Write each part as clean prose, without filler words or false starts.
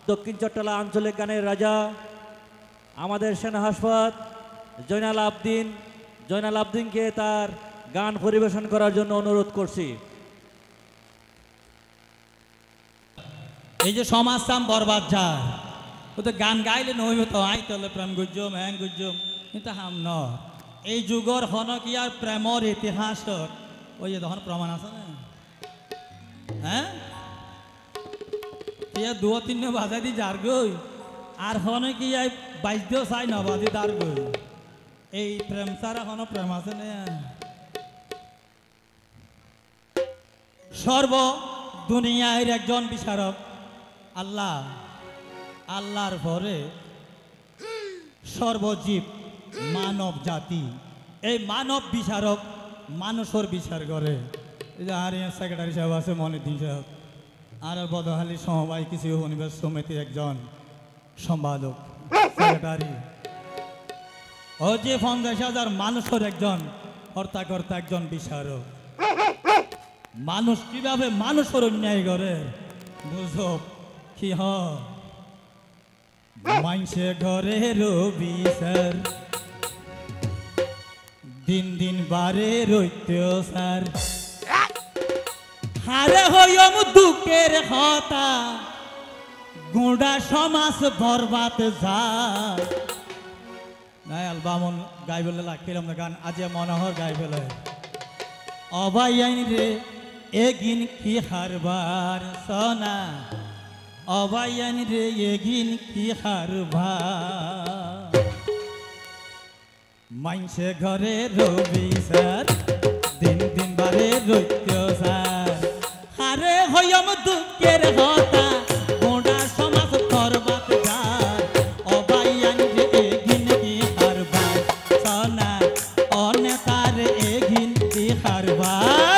দক্ষিণ চট্টলা আঞ্চলিক গানের রাজা আমাদের সেনা হাসপাত জয়নাল আবদিনকে তার গান পরিবেশন করার জন্য অনুরোধ করছি। এই যে সমাজ সাম বরবাদ যার ও তো গান গাইলে নইব তো আই তলে প্রেম গুজম হ্যাং গুজম কিন্তু হাম ন এই যুগর হনকিয়ার প্রেমর ইতিহাস ওই যে তখন প্রমাণ আছে না হ্যাঁ ইয়া দু তিন বাজা দি যার গই আর হনকিয়ায় বাইদ্য চাই নবাদি তার গই এই প্রেম ছাড়া কোনো প্রেম আছে না সর্ব দুনিয়ার একজন বিচারক আল্লাহর পরে সর্বজীব মানব জাতি এই মানব বিচারক মানুষের বিচার করে এই যে আর সেক্রেটারি সাহেব আছে মনিদ্দিন সাহেব আর বদহালি সমবায় কৃষি উপনিবেশ সমিতির একজন সম্পাদক সেক্রেটারি ও যে 50,000 মানুষের একজন হর্তাকর্তা একজন বিচারক মানুষ কিভাবে মানুষের অন্যায় করে বুঝব কি মাইনসে ঘরে বিচার দিন দিন বারে রইত স্যার হারে হইম দুঃখের হতা গোড়া সমাজ বরবাদ যায় নাই অ্যালবামন গাই বলে লাগছিলাম না গান আজ মনোহর গাই বলে অবাই আইন রে এগিন কি হারবার সোনা অবাই আইন রে এগিন কি হারবার মাইনসে ঘরে রবি স্যার দিন দিন বারে রইত স্যার হারে হইম দুঃখের হতা গোড়া সমাজ বরবাদ যায় অবাই আইন রে এগিন কি হারবার সোনা অনেতার এগিন কি হারবার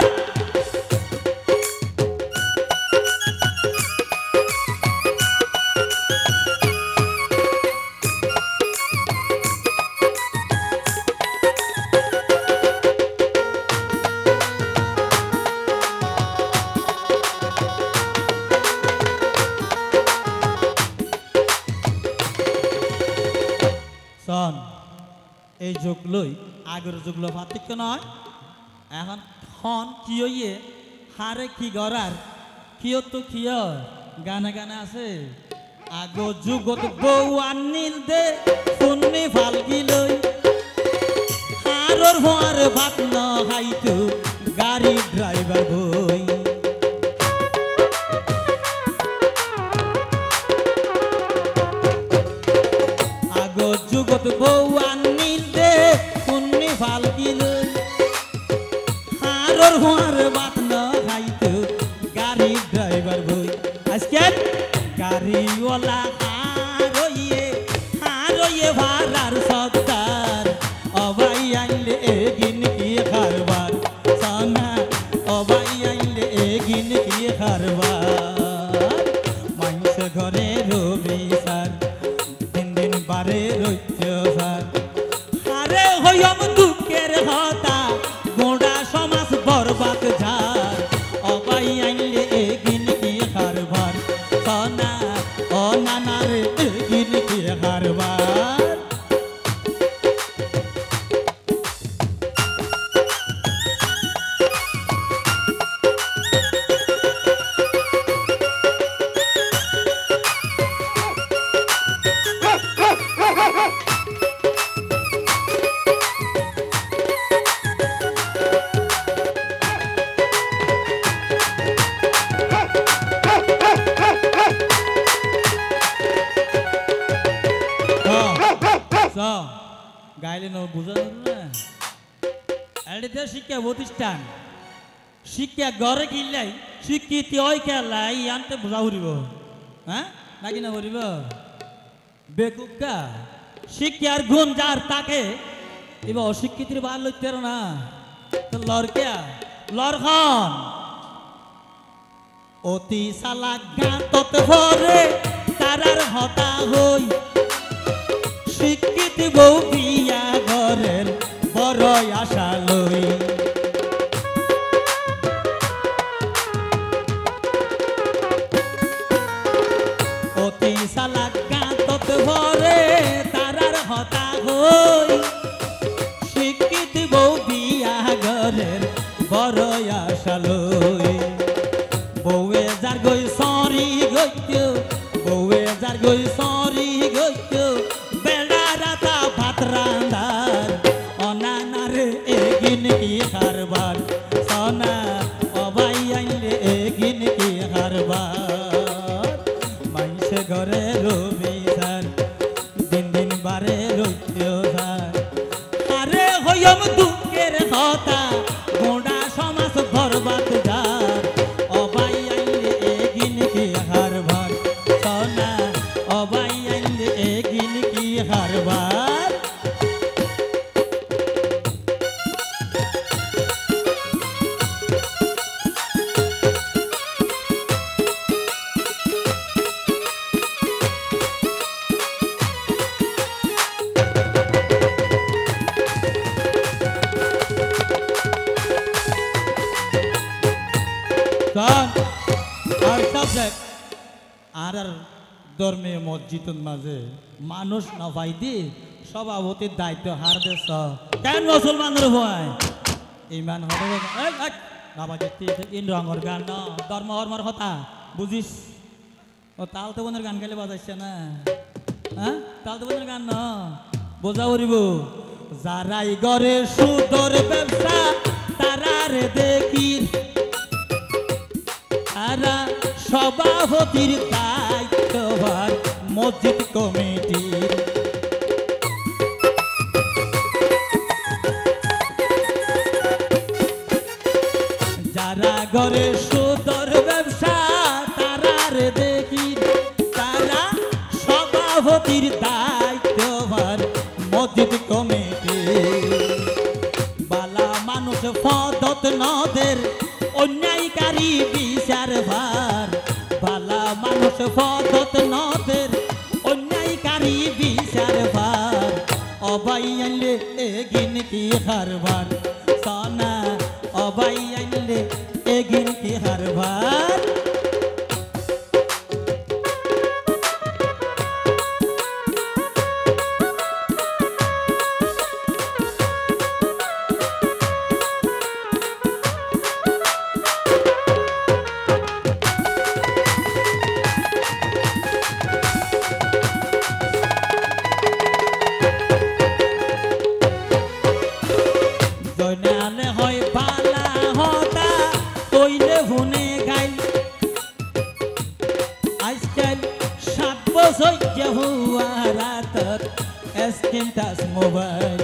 এই যুগলই আগের যুগলো পার্থক্য নয় এখন খন কি হইয়ে হারে কি গড়ার কিয় তো কিয় গানে গানে আছে আগ যুগত বউ আনিল দে শুননি ফালকি লই হারর ভোয়ার ভাত ন হাইতো গাড়ি ড্রাইভার বই আগ যুগত বউ আনিল দে শুননি ফালকি লই হারর ভোয়ার ভাত ন হাইতো গাড়ি ড্রাইভার বই আজকে গাড়িওয়ালা হারইয়ে ভাড়ার সত্তার অবাই আইলে এগিন কি খারবার সানা অবাই আইলে এগিন কি খারবার মাইস ঘরে রবি স্যার দিন দিন বারে রইত স্যার আরে হইম দুঃখের হতা গোড়া সমাজ বরবাদ যার অবাই আইলে এগিন কি খারবার সানা ও নানার এগিন কি খারবার গাইলে বুঝা না এটা শিক্ষা প্রতিষ্ঠান শিক্ষা ঘরে কিনলাই স্বীকৃতি ওই খেলাই আনতে বোঝা উড়িব হ্যাঁ নাকি না উড়িব বেকুকা শিক্ষার গুণ যার তাকে এবার অশিক্ষিতির বার লইতে না তো লড়কিয়া লড়খন অতি সালাক গাতত ভরে তারার হতা হই শিক্ষিত বউ বিয়া ঘরের বড় আশা লই অতি পরে তারার হতা হই শিক্ষিত বউ বিয়া ঘরের বড় আশা লই বউয়ে যার গই সরি গইত বউয়ে যার গই সরি গইত বেড়া রাতা ভাত রান্দার অনানারে এগিন কি হারবার সনা অবাই আইলে এগিন কি হারবার মাইসে ঘরে রবি স্যার দিন দিন বারে রইত স্যার আরে হইম দুঃখের হতা গোড়া সমাজ বরবাদ যার অবাই আইলে এগিন কি হারবার সনা অবাই আইলে এগিন কি হারবার আর সাবজেক্ট আর ধর্মীয় মসজিদের মাঝে মানুষ না পাইদি সভাপতির দায়িত্ব হার দেশ কেন মুসলমানের ভয় ইমান হবে ইন রঙের গান ন ধর্ম হর্মর কথা বুঝিস ও তাল তো বোনের গান খেলে বাজাইছে না হ্যাঁ তাল তো বোনের গান ন বোঝা করিব যারাই গড়ে সুদর ব্যবসা তারারে দেখি তারা সভাপতির দায়িত্বভার মসজিদ কমিটির যারা ঘরে সুদর ব্যবসা তারারে দেখি তারা সভাপতির দায়িত্বভার মসজিদ কমিটি বালা মানুষ পদত নদের অন্যায়কারী বিচার ভার বালা মানুষ পদত নদের অন্যায়কারী বিচার ভার অবাই আনলে এগিন কি হারবার সনা অবাই আনলে এগিন কি হারবার জয়নালে হয় বালা হতা কইলে ভুনে গাই আজকাল 7 বছর হুয়া রাতত স্ক্রিন টাচ মোবাইল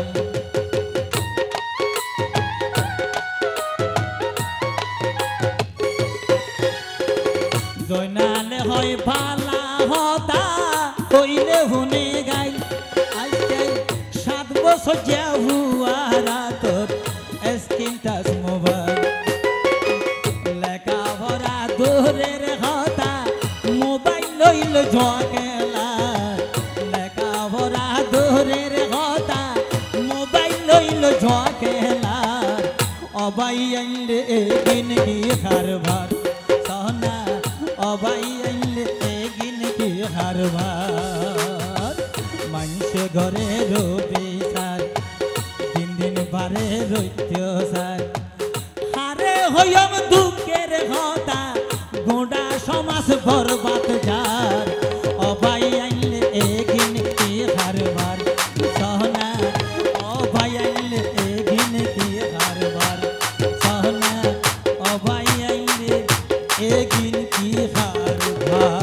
জয়নালে হয় বালা হতা কইলে ভুনে গাই আজকাল 7 বছর হুয়া রাতত স্ক্রিন টাচ মোবাইল লেখা ভরা দূরের হতা মোবাইল লইল ঝকেলা লেখা ভরা দূরের হতা মোবাইল লইল ঝকেলা অবাই আইলে এগিন কি হারবার সনা অবাই আইলে এগিন কি হারবার মানুষে ঘরে রবি স্যার দিন দিন বারে রইত স্যার হারে হইম দুঃখের হতা গোড়া সমাজ বরবাদ যার অবাই আইলে এগিন কি হারবার সহনা অবাই আইলে এগিন কি হারবার সহনা অবাই আইলে এগিন কি হারবার